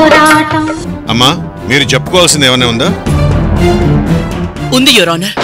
పోరాటం. అమ్మా, మీరు చెప్పుకోవాల్సింది ఏమైనా ఉందా? ఉంది యువర్ ఆనర్.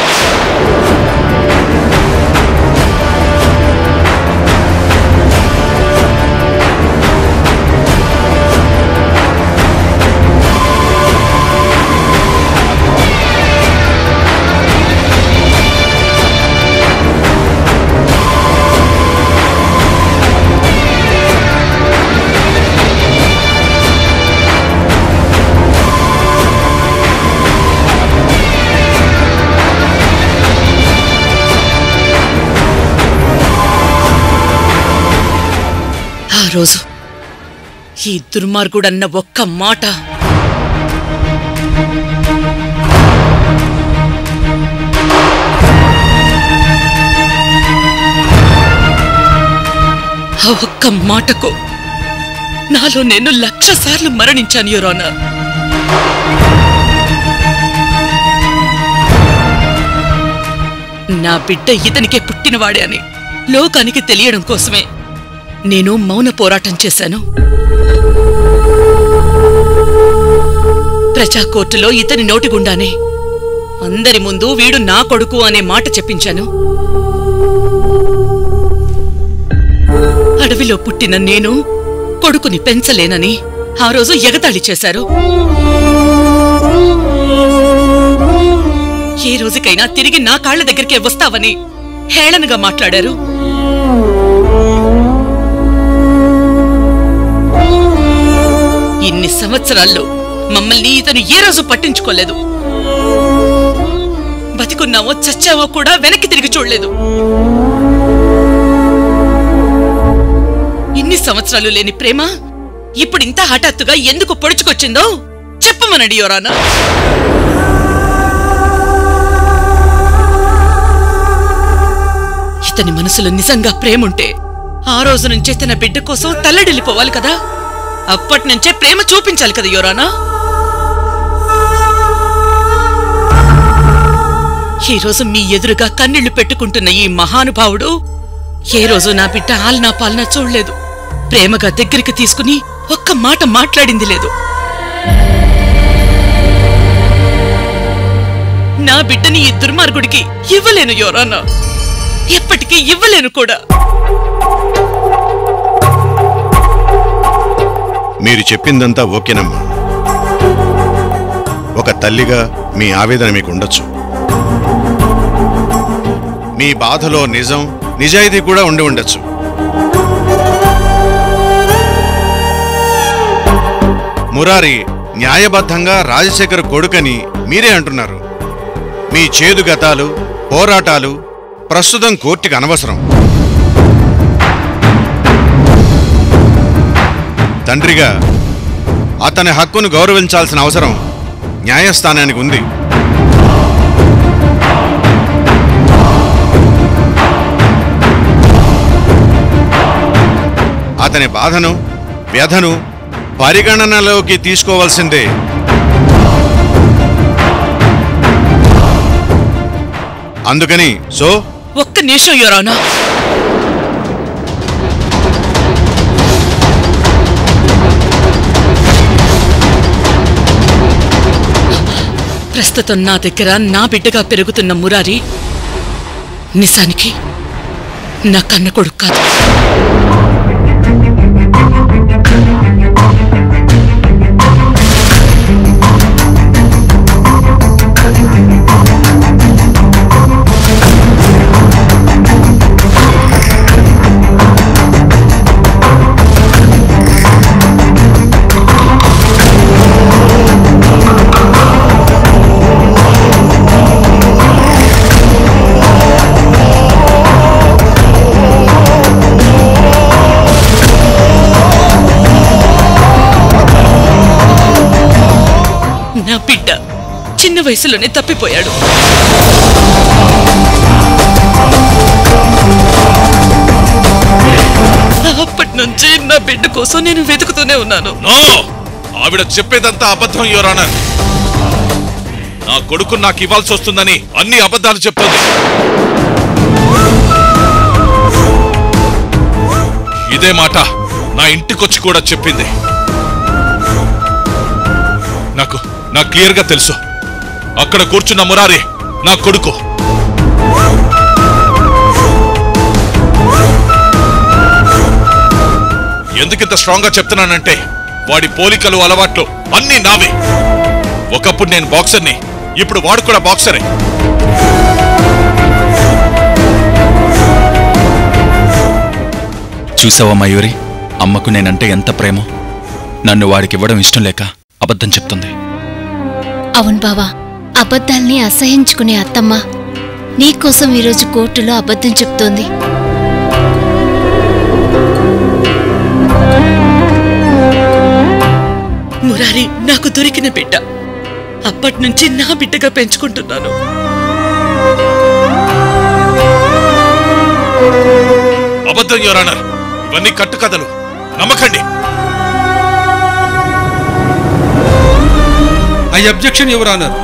రోజు ఈ దుర్మార్గుడన్న ఒక్క మాట ఆ ఒక్క మాటకు నాలో నేను 1,00,000 సార్లు మరణించాను యువర్ ఆనర్. నా బిడ్డ ఇతనికే పుట్టినవాడే అని లోకానికి తెలియడం కోసమే నేను మౌన పోరాటం చేశాను. ప్రజా కోర్టులో ఇతని నోటిగుండానే అందరి ముందు వీడు నా కొడుకు అనే మాట చెప్పించాను. అడవిలో పుట్టిన నేను కొడుకుని పెంచలేనని ఆ రోజు ఎగతాళి చేశారు. ఏ రోజుకైనా తిరిగి నా కాళ్ల దగ్గరికే వస్తావని హేళనగా మాట్లాడారు. ఇన్ని సంవత్సరాల్లో మమ్మల్ని ఇతను ఏ రోజు పట్టించుకోలేదు. బతికున్నావో చచ్చావో కూడా వెనక్కి తిరిగి చూడలేదు. ఇన్ని సంవత్సరాలు లేని ప్రేమ ఇప్పుడు ఇంత హఠాత్తుగా ఎందుకు పొడుచుకొచ్చిందో చెప్పమనండి యువర్ ఆనర్. ఇతని మనసులో నిజంగా ప్రేముంటే ఆ రోజు నుంచే తన బిడ్డ కోసం తల్లడిల్లిపోవాలి కదా. అప్పటి నుంచే ప్రేమ చూపించాలి కదా యువర్ ఆనర్. ఈ రోజు మీ ఎదురుగా కన్నీళ్లు పెట్టుకుంటున్న ఈ మహానుభావుడు ఏ రోజు నా బిడ్డ ఆలనా పాలనా చూడలేదు. ప్రేమగా దగ్గరికి తీసుకుని ఒక్క మాట మాట్లాడింది లేదు. నా బిడ్డని ఈ దుర్మార్గుడికి ఇవ్వలేను యువర్ ఆనర్. ఎప్పటికీ ఇవ్వలేను కూడా. మీరు చెప్పిందంతా ఓకేనమ్మా. ఒక తల్లిగా మీ ఆవేదన మీకు ఉండొచ్చు. మీ బాధలో నిజం నిజాయితీ కూడా ఉండి ఉండొచ్చు. మురారి న్యాయబద్ధంగా రాజశేఖర్ కొడుకని మీరే అంటున్నారు. మీ చేదు గతాలు పోరాటాలు ప్రస్తుతం కోర్టుకి అనవసరం. తండ్రిగా అతని హక్కును గౌరవించాల్సిన అవసరం న్యాయస్థానానికి ఉంది. అతని బాధను వ్యధను పరిగణనలోకి తీసుకోవాల్సిందే. అందుకని ఒక్క నిమిషం యువర్ ఆనర్. ప్రస్తుతం నా దగ్గర నా బిడ్డగా పెరుగుతున్న మురారి నిజానికి నా కన్న కొడుకు కాదు. నా బిడ్డ చిన్న వయసులోనే తప్పిపోయాడు. అప్పటి నుంచి నా బిడ్డ కోసం నేను వెతుకుతూనే ఉన్నాను. ఆవిడ చెప్పేదంతా అబద్ధం యువర్ ఆనర్. నా కొడుకు నాకు ఇవ్వాల్సి వస్తుందని అన్ని అబద్ధాలు చెప్తుంది. ఇదే మాట నా ఇంటికొచ్చి కూడా చెప్పింది. నాకు క్లియర్గా తెలుసు. అక్కడ కూర్చున్న మురారి నా కొడుకు. ఎందుకింత స్ట్రాంగ్ గా చెప్తున్నానంటే వాడి పోలికలు అలవాట్లు అన్నీ నావే. ఒకప్పుడు నేను బాక్సర్ని, ఇప్పుడు వాడు కూడా బాక్సరే. చూసావా మయూరి, అమ్మకు నేనంటే ఎంత ప్రేమో. నన్ను వాడికివ్వడం ఇష్టం లేక అబద్ధం చెప్తుంది. అవును బావా, అబద్ధాల్ని అసహించుకునే అత్తమ్మ నీకోసం ఈరోజు కోర్టులో అబద్ధం చెప్తోంది. మురారి నాకు దొరికిన బిడ్డ. అప్పటినుంచి నా బిడ్డగా పెంచుకుంటున్నాను. అబద్ధం యువర్ ఆనర్, ఇవన్నీ కట్టుకథలు, నమ్మకండి. I objection your honour.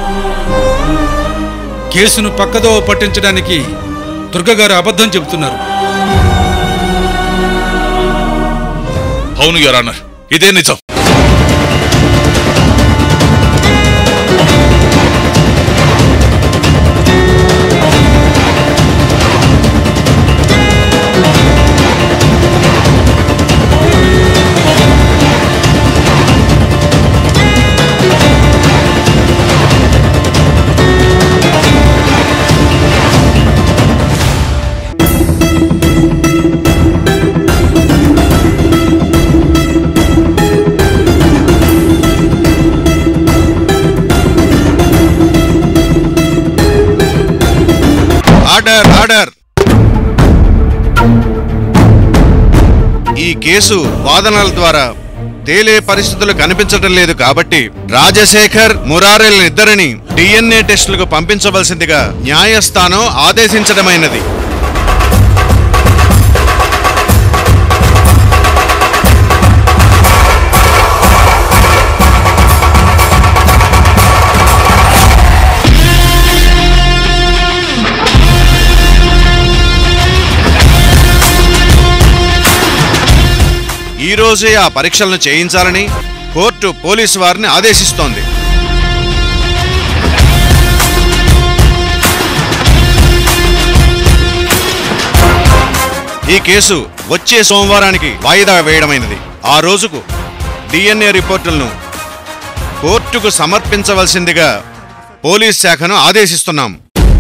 కేసును పక్కదో పట్టించడానికి దుర్గగారు అబద్ధం చెబుతున్నారు. అవును యువర్ ఆనర్, ఇదే నిజం. ఆర్డర్. ఈ కేసు వాదనల ద్వారా తేలే పరిస్థితులు కనిపించడం లేదు కాబట్టి రాజశేఖర్, మురారిలిద్దరిని DNA టెస్టులకు పంపించవలసిందిగా న్యాయస్థానం ఆదేశించడమైనది. ఈ రోజే ఆ పరీక్షలను చేయించాలని కోర్టు పోలీసు వారిని ఆదేశిస్తోంది. ఈ కేసు వచ్చే సోమవారానికి వాయిదా వేయడమైనది. ఆ రోజుకు DNA రిపోర్టులను కోర్టుకు సమర్పించవలసిందిగా పోలీస్ శాఖను ఆదేశిస్తున్నాం.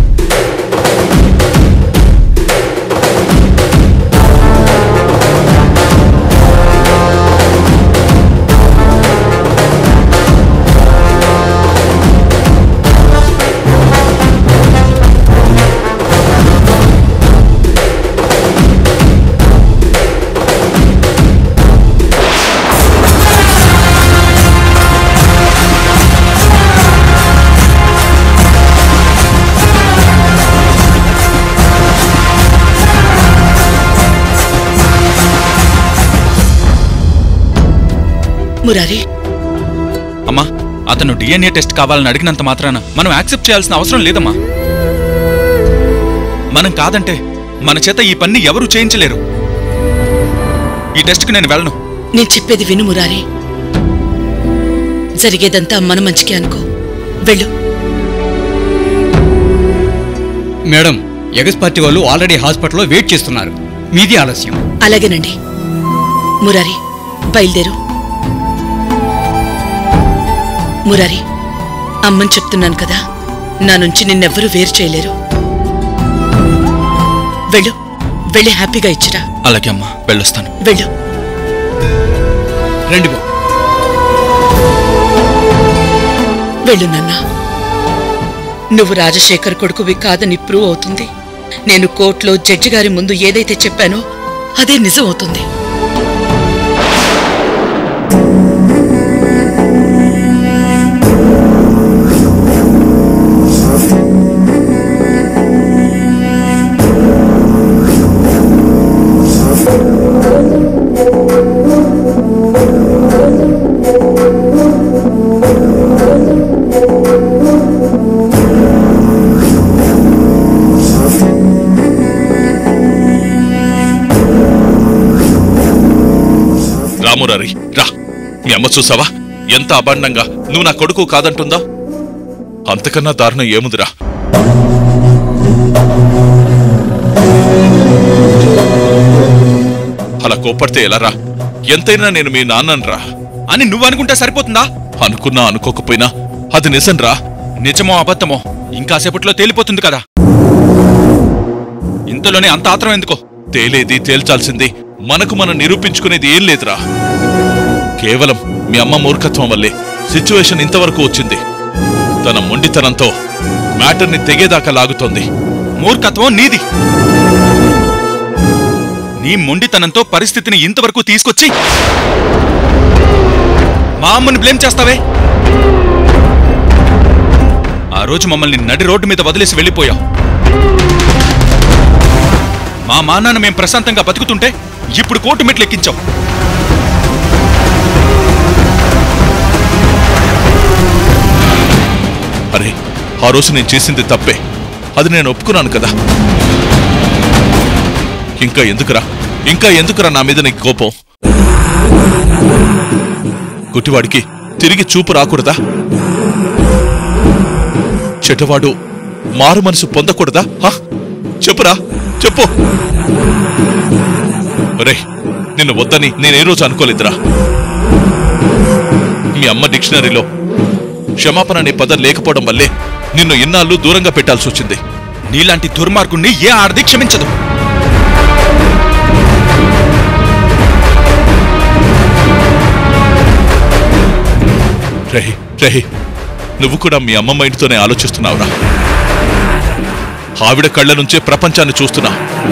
మురారి, అమ్మా, అతను DNA టెస్ట్ కావాలని అడిగినంత మాత్రాన మనం యాక్సెప్ట్ చేయాల్సిన అవసరం లేదమ్మా. మనం కాదంటే మన చేత ఈ పని ఎవరూ చేయించలేరు. ఈ టెస్ట్కి నేను వెళ్ళను. నేను చెప్పేది విను మురారి. జరిగేదంతా మన మంచికే అనుకో. వెళ్ళు. మేడం, ఎగస్ పార్టీ వాళ్ళు ఆల్రెడీ హాస్పిటల్లో వెయిట్ చేస్తున్నారు. మీది ఆలస్యం. అలాగేనండి. మురారి, బయలుదేరు. మురారి, అమ్మని చెప్తున్నాను కదా, నా నుంచి నిన్నెవ్వరూ వేరు చేయలేరు. వెళ్ళు, వెళ్ళి హ్యాపీగా ఇచ్చిరా. అలాగే అమ్మా, వెళ్ళొస్తాను. వెళ్ళు. రండి బాబు. వెళ్ళు నాన్న. నువ్వు రాజశేఖర్ కొడుకువి కాదని ప్రూవ్ అవుతుంది. నేను కోర్టులో జడ్జి గారి ముందు ఏదైతే చెప్పానో అదే నిజం అవుతుంది. రామురారి రా, మీ అమ్మ చూసావా ఎంత అభాండంగా నువ్వు నా కొడుకు కాదంటుందా? అంతకన్నా దారుణం ఏముందిరా? అలా కోప్పడితే ఎలారా? ఎంతైనా నేను మీ నాన్ననరా అని నువ్వు అనుకుంటే సరిపోతుందా? అనుకున్నా అనుకోకపోయినా అది నిజంరా. నిజమో అబద్ధమో ఇంకాసేపట్లో తేలిపోతుంది కదా. ఇంతలోనే అంత ఆత్రం ఎందుకో? తేలేది తేల్చాల్సింది మనకు మనం నిరూపించుకునేది ఏం లేదురా. కేవలం మీ అమ్మ మూర్ఖత్వం వల్లే సిచ్యువేషన్ ఇంతవరకు వచ్చింది. తన మొండితనంతో మ్యాటర్ని తెగేదాకా లాగుతోంది. మూర్ఖత్వం నీది. నీ మొండితనంతో పరిస్థితిని ఇంతవరకు తీసుకొచ్చి మా అమ్మని బ్లేమ్ చేస్తావే? ఆ రోజు మమ్మల్ని నడి రోడ్డు మీద వదిలేసి వెళ్ళిపోయావు. మా మానాన్న మేం ప్రశాంతంగా బతుకుతుంటే ఇప్పుడు కోర్టు మెట్లు ఎక్కించావు. అరే, ఆ రోజు నేను చేసింది తప్పే. అది నేను ఒప్పుకున్నాను కదా. ఇంకా ఎందుకురా నా మీద నీకు కోపం? గుట్టివాడికి తిరిగి చూపు రాకూడదా? చెడ్డవాడు మారు మనసు పొందకూడదా? చెప్పురా, చెప్పు. రే, నిన్ను వద్దని నేనే రోజు అనుకోలేదురా. మీ అమ్మ డిక్షనరీలో క్షమాపణ అనే పదం లేకపోవడం వల్లే నిన్ను ఇన్నాళ్ళు దూరంగా పెట్టాల్సి వచ్చింది. నీలాంటి దుర్మార్గుణ్ణి ఏ ఆడది క్షమించదు. రేయ్, నువ్వు కూడా మీ అమ్మ మైండ్తోనే ఆలోచిస్తున్నావురా. ఆవిడ కళ్ళ నుంచే ప్రపంచాన్ని చూస్తున్నా.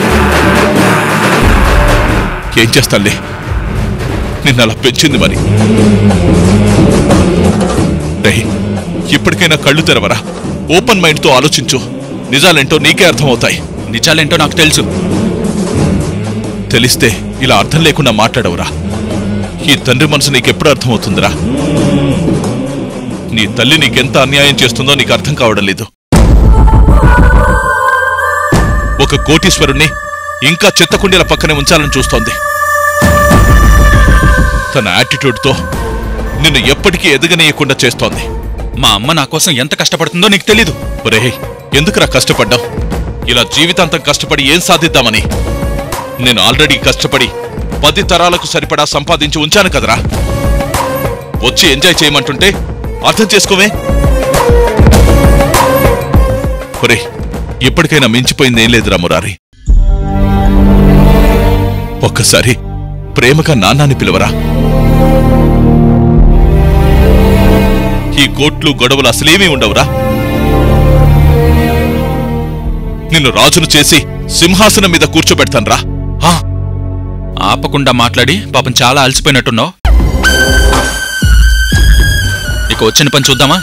ఏం చేస్తానులే, నిన్నలా పెంచింది మరి. రేయ్, ఇప్పటికైనా కళ్ళు తెరవరా. ఓపెన్ మైండ్తో ఆలోచించు. నిజాలేంటో నీకే అర్థమవుతాయి. నిజాలేంటో నాకు తెలుసు. తెలిస్తే ఇలా అర్థం లేకుండా మాట్లాడవురా. ఈ తండ్రి మనసు నీకెప్పుడు అర్థమవుతుందిరా? నీ తల్లి నీకెంత అన్యాయం చేస్తుందో నీకు అర్థం కావడం లేదు. ఒక కోటీశ్వరుణ్ణి ఇంకా చెత్తకుండీల పక్కనే ఉంచాలని చూస్తోంది. తన యాటిట్యూడ్తో నిన్ను ఎప్పటికీ ఎదగనీయకుండా చేస్తోంది. మా అమ్మ నా కోసం ఎంత కష్టపడుతుందో నీకు తెలీదు. ఒరే, ఎందుకురా కష్టపడ్డావు? ఇలా జీవితాంతం కష్టపడి ఏం సాధిద్దామని? నేను ఆల్రెడీ కష్టపడి 10 తరాలకు సరిపడా సంపాదించి ఉంచాను కదరా. వచ్చి ఎంజాయ్ చేయమంటుంటే అర్థం చేసుకోవే. ఒరే, ఇప్పటికైనా మించిపోయింది ఏం లేదురా మురారి. ఒక్కసారి ప్రేమగా నాన్నాని పిలవరా. ఈ కోట్లు గొడవలు అసలేమీ ఉండవురా. నిన్ను రాజును చేసి సింహాసనం మీద కూర్చోబెడతాన్రా. ఆపకుండా మాట్లాడి పాపం చాలా అలసిపోయినట్టున్నావు. ఇక వచ్చిన పని చూద్దామా?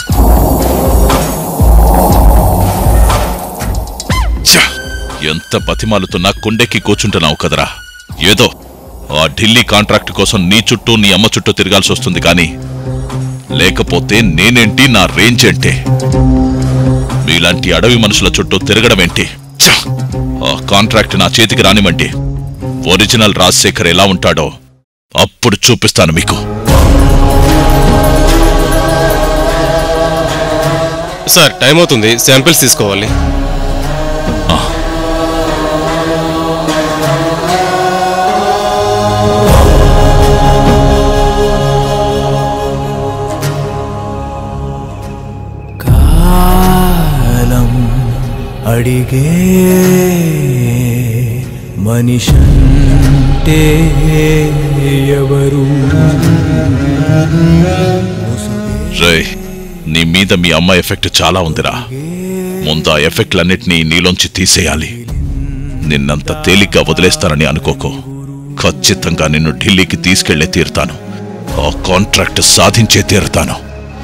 ఎంత బతిమాలుతున్నా కొండెక్కి కూర్చుంటున్నావు కదరా. ఏదో ఆ ఢిల్లీ కాంట్రాక్ట్ కోసం నీ చుట్టూ నీ అమ్మ చుట్టూ తిరగాల్సి వస్తుంది కానీ లేకపోతే నేనేంటి, నా రేంజ్ ఏంటి? మీలాంటి అడవి మనుషుల చుట్టూ తిరగడమేంటి? ఆ కాంట్రాక్ట్ నా చేతికి రానివ్వండి. ఒరిజినల్ రాజశేఖర్ ఎలా ఉంటాడో అప్పుడు చూపిస్తాను మీకు. సార్, టైం అవుతుంది, శాంపిల్స్ తీసుకోవాలి. కాలం అడిగే మనిషంటే ఎవరు? రేయ్, నీ మీద మీ అమ్మ ఎఫెక్ట్ చాలా ఉందిరా. ముందు ఆ ఎఫెక్ట్లన్నిటినీ నీలోంచి తీసేయాలి. నిన్నంత తేలిగ్గా వదిలేస్తానని అనుకోకు. ఖచ్చితంగా నిన్ను ఢిల్లీకి తీసుకెళ్లే తీరుతాను. ఆ కాంట్రాక్ట్ సాధించే తీరుతాను.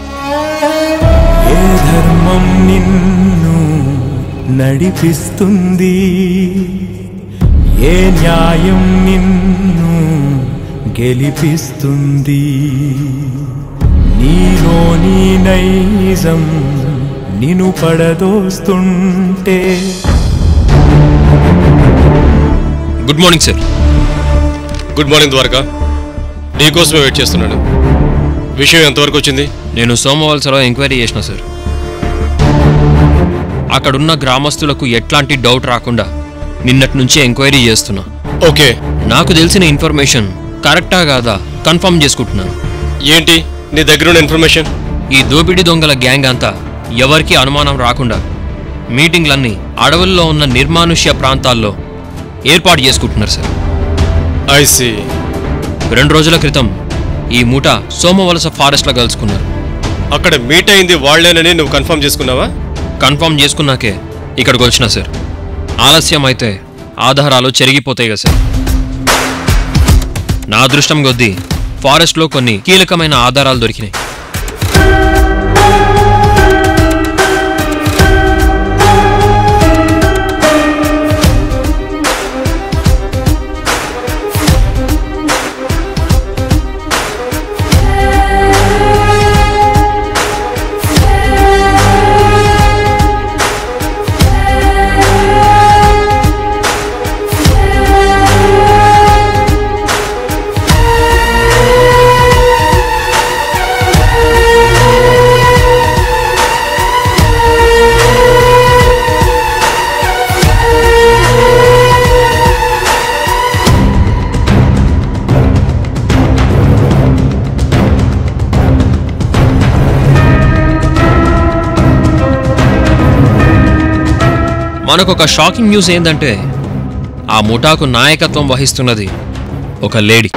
ఏ ధర్మం నిన్ను నడిపిస్తుంది? ఏ న్యాయం నిన్ను గెలిపిస్తుంది? నీలోని నైజం నిన్ను పడదోస్తుంటే. Good morning sir. Good morning Dwaraka. నీకోసమే వెయిట్ చేస్తున్నాను. విషయం ఎంతవరకు వచ్చింది? నేను సోమవలసలో ఎంక్వైరీ చేసిన సార్. అక్కడున్న గ్రామస్తులకు ఎట్లాంటి డౌట్ రాకుండా నిన్నటి నుంచి ఎంక్వైరీ చేస్తున్నా. ఓకే, నాకు తెలిసిన ఇన్ఫర్మేషన్ కరెక్టా కాదా కన్ఫర్మ్ చేసుకుంటున్నాను. ఏంటి నీ దగ్గరున్న ఇన్ఫర్మేషన్? ఈ దోపిడీ దొంగల గ్యాంగ్ అంతా ఎవరికీ అనుమానం రాకుండా మీటింగ్లన్నీ అడవుల్లో ఉన్న నిర్మానుష్య ప్రాంతాల్లో ఏర్పాటు చేసుకుంటున్నారు సార్. I see. 2 రోజుల క్రితం ఈ మూట సోమవలస ఫారెస్ట్లో కలుసుకున్నారు. అక్కడ మీట్ అయింది వాళ్లేనని నువ్వు కన్ఫర్మ్ చేసుకున్నావా? కన్ఫర్మ్ చేసుకున్నాకే ఇక్కడికి వచ్చినా సార్. ఆలస్యం అయితే ఆధారాలు చెరిగిపోతాయి కదా సార్. నా అదృష్టం కొద్దీ ఫారెస్ట్లో కొన్ని కీలకమైన ఆధారాలు దొరికినాయి. మనకొక షాకింగ్ న్యూస్ ఏంటంటే ఆ ముఠాకు నాయకత్వం వహిస్తున్నది ఒక లేడీ.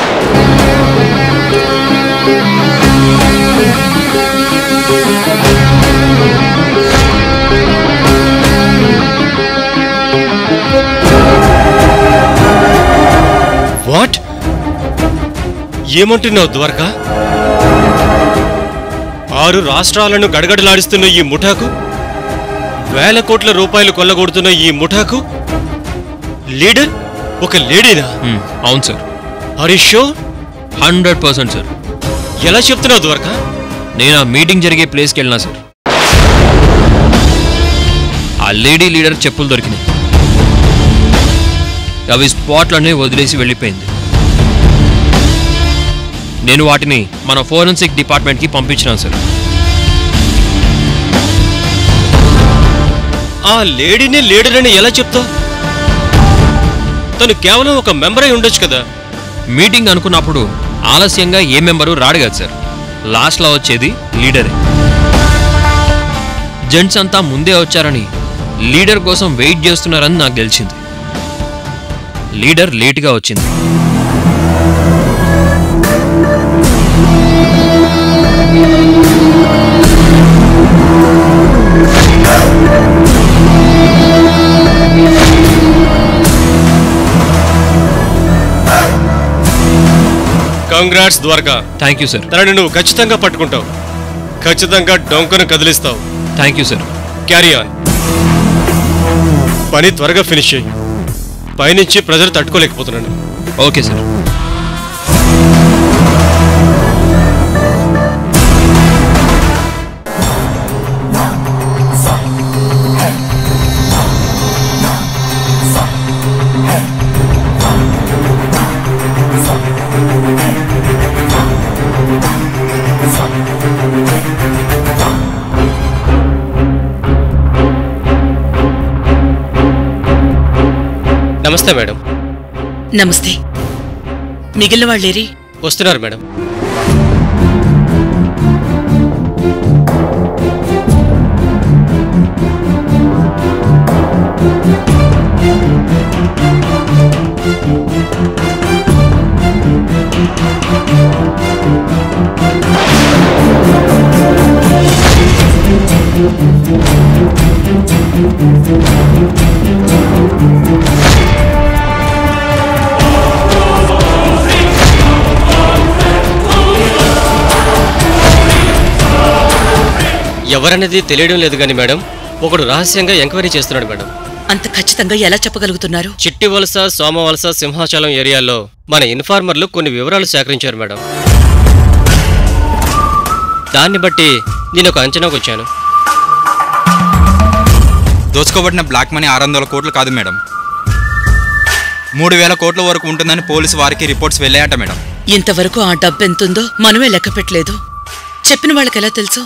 వాట్? ఏమంటున్నావు ద్వారకా? 6 రాష్ట్రాలను గడగడలాడిస్తున్న ఈ ముఠాకు, వేల కోట్ల రూపాయలు కొల్లగొడుతున్న ఈ ముఠాకు లీడర్ ఒక లేడీనా? అవును sir. Are you sure? 100% sir. ఎలా చెప్తున్నావు ద్వారకా? నేను ఆ మీటింగ్ జరిగే ప్లేస్కి వెళ్ళినా సార్. ఆ లేడీ లీడర్ చెప్పులు దొరికినాయి. అవి స్పాట్లోనే వదిలేసి వెళ్ళిపోయింది. నేను వాటిని మన ఫోరెన్సిక్ డిపార్ట్మెంట్కి పంపించినాను సార్. ఆ లేడీని లీడర్ అని ఎలా చెప్తావు? తను కేవలం ఒక మెంబర్ అయి ఉండొచ్చు కదా. మీటింగ్ అనుకున్నప్పుడు ఆలస్యంగా ఏ మెంబరు రాడు కదా సార్. లాస్ట్లో వచ్చేది లీడరే. జెంట్స్ అంతా ముందే వచ్చారని లీడర్ కోసం వెయిట్ చేస్తున్నారని నాకు తెలిసింది. లీడర్ లేటుగా వచ్చింది. Congrats Dwaraka. Thank you sir. తనని నువ్వు ఖచ్చితంగా పట్టుకుంటావు. ఖచ్చితంగా డొంకను కదిలిస్తావు. Thank you sir. Carry on. పని త్వరగా ఫినిష్ చేయి. పైనుంచి ప్రెజర్ తట్టుకోలేకపోతున్నాను. Okay sir. నమస్తే మేడం. నమస్తే. మిగిలిన వాళ్ళేరి? వస్తున్నారు మేడం. ఎవరనేది తెలియడం లేదు కానీ మేడం, ఒకడు రహస్యంగా ఎంక్వైరీ చేస్తున్నాడు మేడం. అంత ఖచ్చితంగా ఎలా చెప్పగలుగుతున్నారు? చిట్టివలస, సోమవలస, సింహాచలం ఏరియాలో మన ఇన్ఫార్మర్లు కొన్ని వివరాలు సేకరించారు మేడం. దాన్ని బట్టి నేను ఒక అంచనాకు వచ్చాను. దోచుకోబడిన బ్లాక్ మనీ 600 కోట్లు కాదు మేడం, 3000 కోట్ల వరకు ఉంటుందని పోలీసు వారికి రిపోర్ట్స్ వెళ్ళాయట మేడం. ఇంతవరకు ఆ డబ్బెంతుందో మనమే లెక్క పెట్టలేదు. చెప్పిన వాళ్ళకెలా తెలుసు?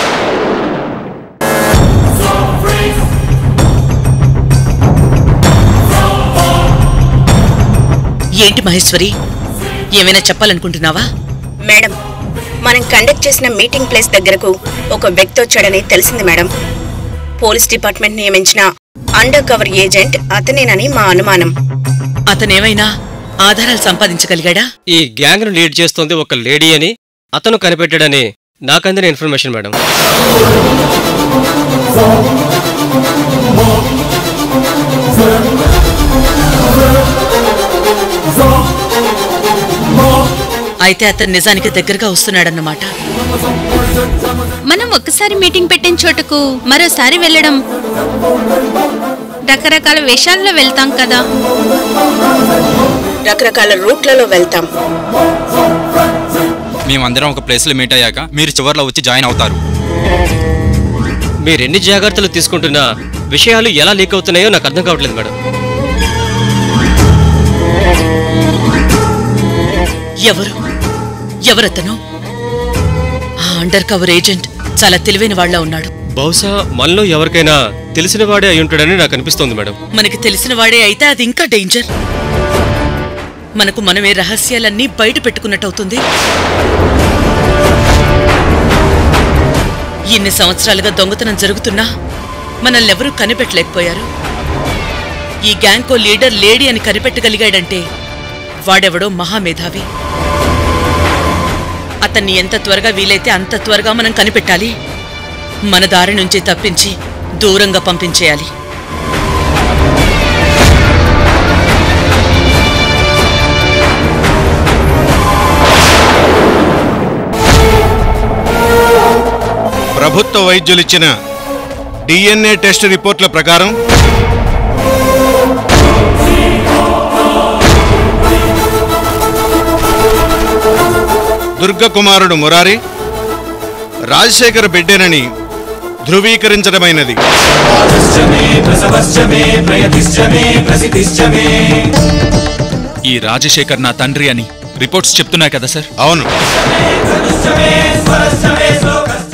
ఏంటి మహేశ్వరి, ఏమైనా చెప్పాలనుకుంటున్నావా? మేడం, మనం కండక్ట్ చేసిన మీటింగ్ ప్లేస్ దగ్గరకు ఒక వ్యక్తి వచ్చాడని తెలిసింది మేడం. పోలీస్ డిపార్ట్మెంట్ నియమించిన అండర్ కవర్ ఏజెంట్ అతనేనని మా అనుమానం. అతనేమైనా ఆధారాలు సంపాదించగలిగాడా? ఈ గ్యాంగ్ ను లీడ్ చేస్తోంది ఒక లేడీ అని అతను కనిపెట్టాడని నాకందిన ఇన్ఫర్మేషన్ మేడం. అయితే అతను నిజానికి దగ్గరగా వస్తున్నాడన్నమాట. మనం ఒక్కసారి మీటింగ్ పెట్టిన చోటకు మరోసారి వెళ్ళడం, రకరకాల వేషాల్లో వెళ్తాం కదా. రకరకాల రూట్లలో వెళ్తాం. మేమందరం ఒక ప్లేస్లో మీట్ అయ్యాక మీరు చివర్లో వచ్చి జాయిన్ అవుతారు. మీరెన్ని జాగ్రత్తలు తీసుకుంటున్నా విషయాలు ఎలా లీక్ అవుతున్నాయో నాకు అర్థం కావట్లేదు మేడం. ఎవరతను? ఆ అండర్ కవర్ ఏజెంట్ చాలా తెలివైన వాళ్ళ ఉన్నాడు. బహుశా మనలో ఎవరికైనా తెలిసిన వాడే అయి ఉంటాడని నాకు అనిపిస్తోంది మేడం. మనకి తెలిసిన వాడే అయితే అది ఇంకా డేంజర్. మనకు మనమే రహస్యాలన్నీ బయట పెట్టుకున్నట్టవుతుంది. ఇన్ని సంవత్సరాలుగా దొంగతనం జరుగుతున్నా మనల్నెవరూ కనిపెట్టలేకపోయారు. ఈ గ్యాంగ్కో లీడర్ లేడీ అని కనిపెట్టగలిగాడంటే వాడెవడో మహామేధావి. అతన్ని ఎంత త్వరగా వీలైతే అంత త్వరగా మనం కనిపెట్టాలి. మన దారి నుంచి తప్పించి దూరంగా పంపించేయాలి. ప్రభుత్వ వైద్యులిచ్చిన DNA టెస్ట్ రిపోర్ట్ల ప్రకారం దుర్గకుమారుడు మురారి రాజశేఖర్ బిడ్డేనని ధృవీకరించడమైనది. ఈ రాజశేఖర్ నా తండ్రి అని రిపోర్ట్స్ చెప్తున్నాయి కదా సార్? అవును.